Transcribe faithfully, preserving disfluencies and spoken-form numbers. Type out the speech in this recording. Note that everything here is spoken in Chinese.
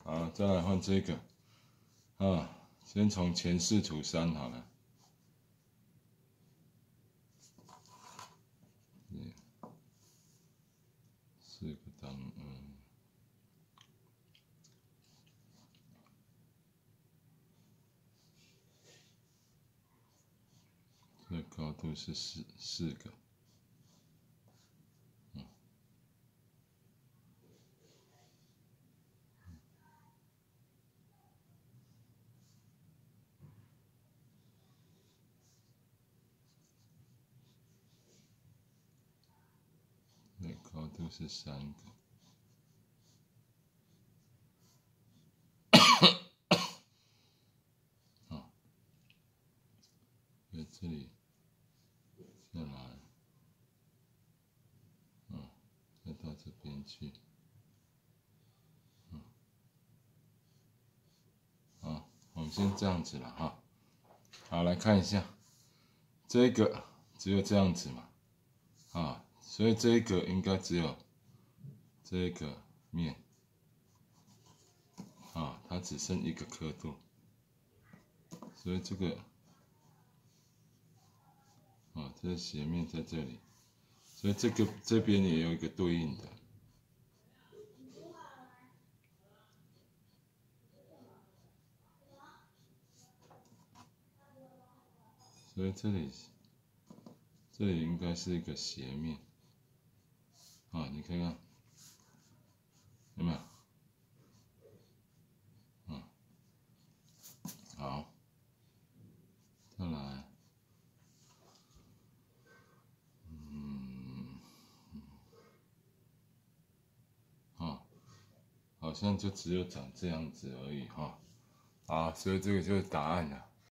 好，再来换这个，啊，先从前四除三好了。四个单，嗯，这高度是四四个，嗯，这高度是三个。在这里再来，嗯，再到这边去，嗯，好，我们先这样子了哈。好，来看一下，这个只有这样子嘛，啊，所以这个应该只有这个面，啊，它只剩一个刻度，所以这个。啊，这个斜面在这里，所以这个这边也有一个对应的，所以这里这里应该是一个斜面，啊，你看看有没有？嗯，好，再来，嗯，啊，好像就只有长这样子而已哈，啊，所以这个就是答案了。